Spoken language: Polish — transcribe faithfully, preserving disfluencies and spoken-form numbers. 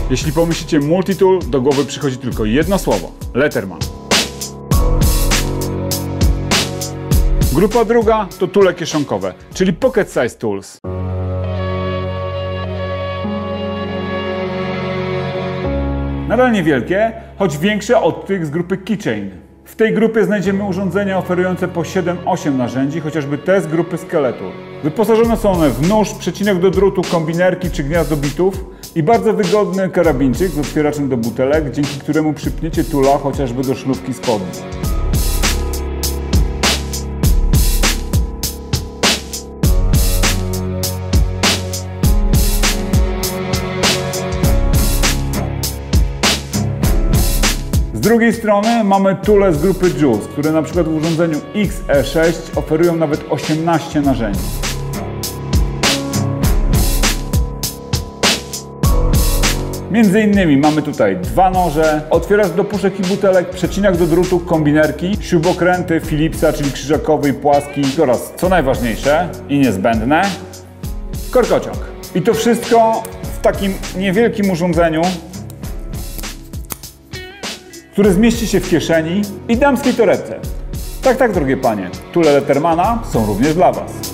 Jeśli pomyślicie multitool, do głowy przychodzi tylko jedno słowo – Leterman. Grupa druga to toole kieszonkowe, czyli Pocket Size Tools. Nadal niewielkie, choć większe od tych z grupy Keychain. W tej grupie znajdziemy urządzenia oferujące po siedem osiem narzędzi, chociażby te z grupy Skeletor. Wyposażone są one w nóż, przecinek do drutu, kombinerki czy gniazdo bitów i bardzo wygodny karabinczyk z otwieraczem do butelek, dzięki któremu przypniecie toola chociażby do szlufki spodni. Z drugiej strony mamy toole z grupy Juice, które na przykład w urządzeniu X E sześć oferują nawet osiemnaście narzędzi. Między innymi mamy tutaj dwa noże, otwieracz do puszek i butelek, przecinak do drutu, kombinerki, śrubokręty Philipsa, czyli krzyżakowy i płaski oraz, co najważniejsze i niezbędne, korkociąg. I to wszystko w takim niewielkim urządzeniu, który zmieści się w kieszeni i damskiej torebce. Tak, tak, drogie panie, toole Letermana są również dla Was.